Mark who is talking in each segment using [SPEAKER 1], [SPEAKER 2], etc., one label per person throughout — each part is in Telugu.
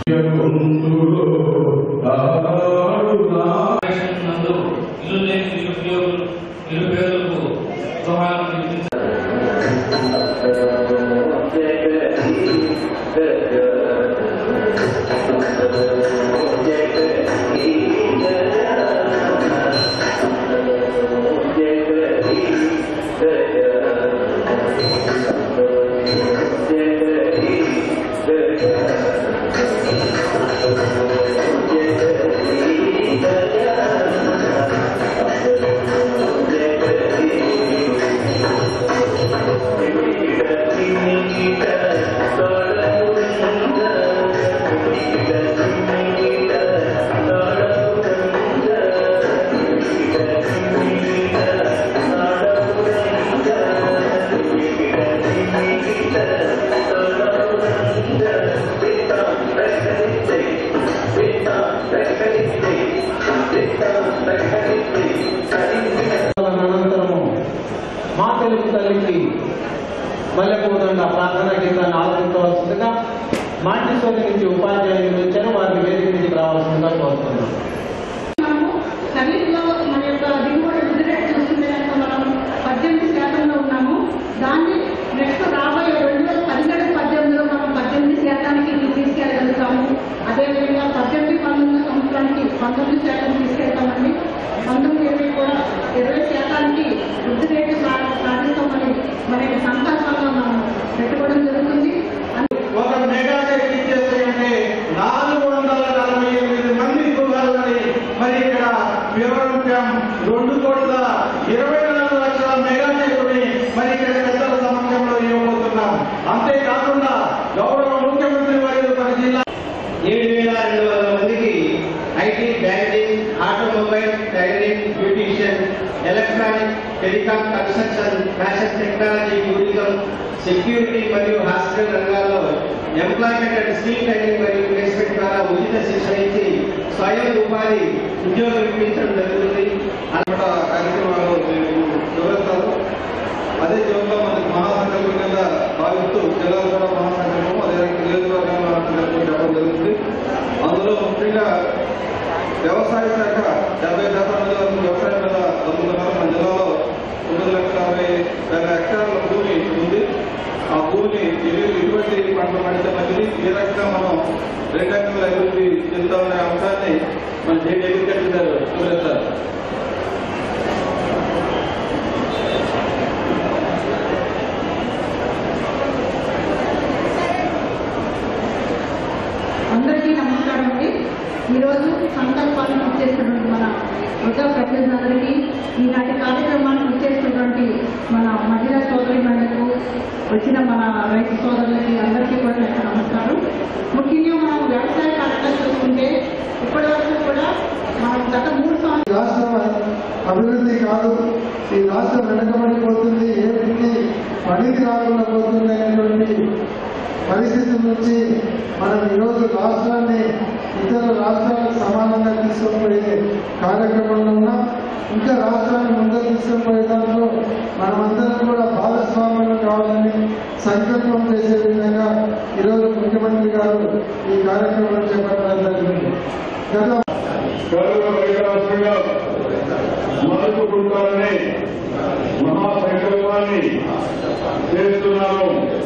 [SPEAKER 1] ప్రార్థనా గీతాన్ని ఆలపించవలసిందిగా మాంటిసోరి నుంచి ఉపాధ్యాయులు వచ్చారు, వారిని వేదిక నుంచి రావాల్సిందిగా కోరుతున్నాం.
[SPEAKER 2] ఖరీఫ్లో మన యొక్క దిగుబడి వృద్ధి రేటు చూస్తుంటే మనం 18% ఉన్నాము. దాన్ని నెక్స్ట్ రాబోయే 2017-18లో మనం 18% తీసుకెళ్ళగలుగుతాము. అదేవిధంగా 18-19 సంవత్సరానికి 19% తీసుకెళ్తామండి. 19-20 కూడా 20% వృద్ధి రేటు సాధిస్తామని మన యొక్క సంకల్పంగా మనం పెట్టుకోవడం జరుగుతుంది.
[SPEAKER 1] ఒక మెగా చెక్ ఇచ్చేస్తే 448 మంది కులాలని మరి ఇక్కడ వివరించాం. 2,24,00,000 మెగా చెక్కుని మరి ఇక్కడ పెద్దల సమక్షంలో ఇవ్వబోతున్నాం. అంతేకాకుండా గౌరవ ముఖ్యమంత్రి వర్యులు మన జిల్లా 7,200 మందికి IT, banking, automobile, tailoring, beautician, electronic, telecom, construction, fashion technology, tourism, security మరియు హాస్పిటల్ రంగాల్లో ఎంప్లాయ్మెంట్ అండ్ స్కిల్ ట్రైనింగ్ మరియు ప్లేస్మెంట్ ద్వారా ఉచిత శిక్షణ ఇచ్చి స్వయం ఉపాధి ఉద్యోగం ఇప్పించడం జరుగుతుంది. కార్యక్రమాలు వివరిస్తారు. అదే జీవనంలో మనకి మహాసంకల్పం కింద భావిస్తూ జిల్లాలో కూడా మహాసంకల్పం, అదేవిధంగా నియోజకవర్గంలో మహాసంకల్పం చెప్పడం జరుగుతుంది. అందులో ముఖ్యంగా వ్యవసాయ శాఖ 70% వరకు వ్యవసాయం మీద అందుతున్నారు. మన జిల్లాలో 9,60,000 హెక్టార్ల భూమి ఉంది. ఆ భూమిని ఎటువంటి పంటలు పండితే మంచిది, ఏ రకంగా మనం 2 రకాల అభివృద్ధి చెందుతామనే అంశాన్ని మన టీ.జి వెంకటేష్ గారు వివరిస్తారు.
[SPEAKER 2] అందరికీ నమస్కారం అండి. ఈరోజు సంకల్పాలను ఇచ్చేస్తున్నటువంటి మన వృద్ధ ప్రతినిధులందరికీ, ఈనాటి కార్యక్రమాన్ని ఇచ్చేస్తున్నటువంటి మన మహిళా సోదరిమణులకు, వచ్చిన మన రైతు సోదరులకి అందరికీ కూడా నాకు నమస్కారం. ముఖ్యంగా మనం వ్యవసాయ కార్యక్రమం చూసుకుంటే ఇప్పటి వరకు కూడా మనం గత 3 సంవత్సరాలు
[SPEAKER 3] రాష్ట్రం అభివృద్ధి కాదు, ఈ రాష్ట్రం వెనకబడిపోతుంది, ఏమిటి పనికి రాకుండా పోతుంది అనేటువంటి పరిస్థితి నుంచి మనం ఈరోజు రాష్ట్రాన్ని ఇతర రాష్ట్రాలకు సమానంగా తీసుకుపోయే కార్యక్రమంలో ఉన్నాం. ఇంకా రాష్ట్రాన్ని ముందుకు తీసుకుపోయే దాంట్లో మనమందరం కూడా భాగస్వామ్యం కావాలని సంకల్పం చేసే విధంగా ఈరోజు ముఖ్యమంత్రి గారు ఈ కార్యక్రమం చేపట్టడం జరిగింది. గత
[SPEAKER 4] మరుపుకుంటారని మహాసంకల్పాన్ని చేస్తున్నాము.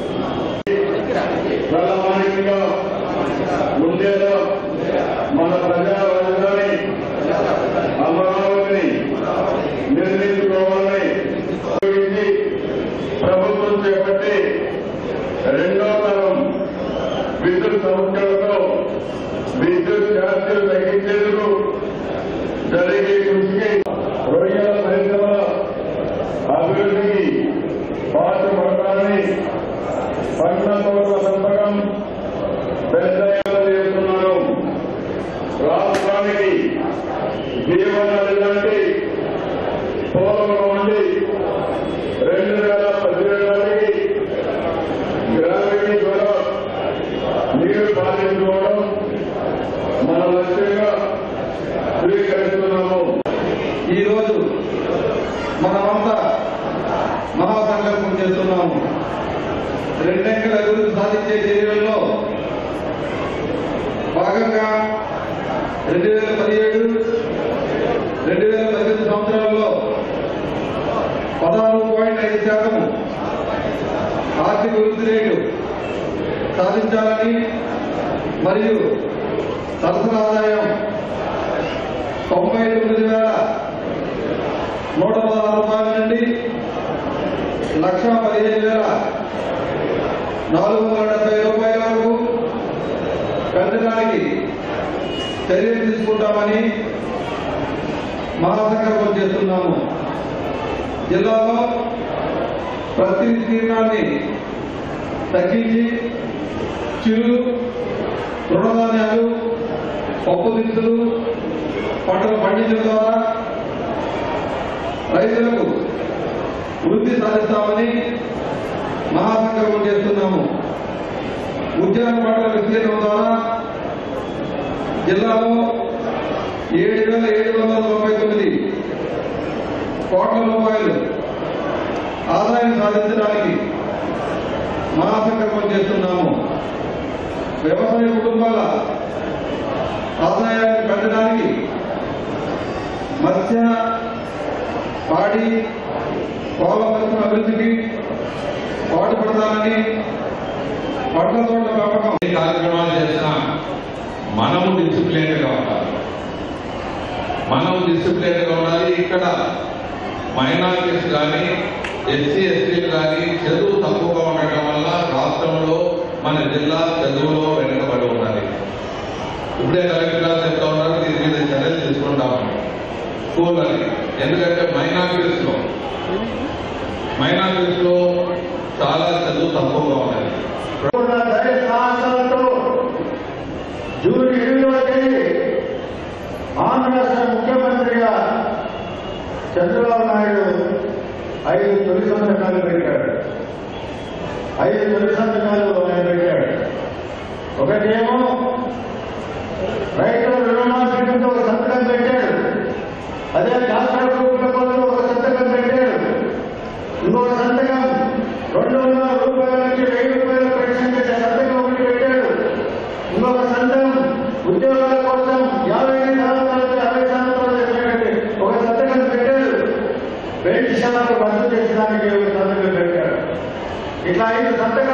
[SPEAKER 4] ప్రధానంగా ఉండేలా మన ప్రజా రాజధాని అమరావతిని నిర్మించుకోవాలని ప్రభుత్వం చేపట్టి 2వ తరం విద్యుత్ సంస్థలతో విద్యుత్ ఛార్జీలు తగ్గించేందుకు జరిగే కృషికి రొయ్యల పరిశ్రమ అభివృద్ధికి పాటుపడతారని పండ్ల తోటల పెంపకం పెద్ద చేస్తున్నారు. రాష్ట్రానికి జీవనది లాంటి పూర్వం నుండి 2017 నాటికి గ్రావిటీ ద్వారా నీరు పాలించుకోవడం మన లక్ష్యంగా స్వీకరిస్తున్నాము.
[SPEAKER 1] ఈరోజు మనమంతా మహాసంకల్పం చేస్తున్నాము. 2 అంకెల అభివృద్ధి సాధించే చర్యల్లో భాగంగా 2017-2018 సంవత్సరాల్లో 16.5% ఆర్థిక వృద్ధి రేటు సాధించాలని మరియు సరసన ఆదాయం 99,116 రూపాయల నుండి 1,15,470 రూపాయల వరకు పెంచడానికి చర్యలు తీసుకుంటామని మహాసంకల్పం చేస్తున్నాము. జిల్లాలో ప్రతి విస్తీర్ణాన్ని తగ్గించి చిరు, తృణధాన్యాలు, పప్పు దినుసులు పంటలు పండించడం ద్వారా రైతులకు వృద్ధి సాధిస్తామని మహాసంకల్పం చేస్తున్నాము. ఉద్యాన పంటల విస్తీర్ణం ద్వారా జిల్లాలో 7,799 కోట్ల రూపాయలు ఆదాయం సాధించడానికి మహాసంకల్పం చేస్తున్నాము. వ్యవసాయ కుటుంబాల ఆదాయాన్ని పెంచడానికి మత్స్య, పాడి, కోళ్ళ పరిశ్రమ అభివృద్ధికి పాటుపడతానని పండ్ల తోటల పెంపకం
[SPEAKER 5] కార్యక్రమాలు చేసిన మనము డిసిప్లిన్గా ఉండాలి. ఇక్కడ మైనారిటీస్ కానీ ఎస్సీ ఎస్టీలు కానీ చదువు తక్కువగా ఉండటం వల్ల రాష్ట్రంలో మన జిల్లా చదువులో వెనుకబడి ఉండాలి. ఇప్పుడే కలెక్టర్ గారు చెప్తా ఉన్నారు, దీని మీద చర్యలు తీసుకుంటాము స్కూల్ అని. ఎందుకంటే మైనారిటీస్ లో చాలా చదువు తక్కువగా ఉన్నాయి.
[SPEAKER 3] జూన్ 8వ తేదీ ఆంధ్ర రాష్ట్ర ముఖ్యమంత్రిగా చంద్రబాబు నాయుడు 5 తొలి సంతకాలు పెట్టాడు. 5 తొలి సంతకాలు ఆయన పెట్టాడు. ఒకటేమో రైతుల రుణమాఫీతో ఒక సంతకం పెట్టాడు. అదే డాక్టర్ కుటుంబంలో ఒక సంతకం పెట్టాడు. ఇంకొక సంతకం 200 రూపాయల నుంచి 1000 రూపాయల పెన్షన్ చేసే సంతకం ఒకటి పెట్టాడు. ఇంకొక సంతకం ఉద్యోగాల కోసం 50 సంవత్సరాలు 60 సంవత్సరాలు చెప్పినట్టు ఒక సంతకం పెట్టాడు. బెల్ట్ షాపులు రద్దు చేసడానికి ఒక సంతకం పెట్టాడు. ఇట్లా 5 సంతకాలు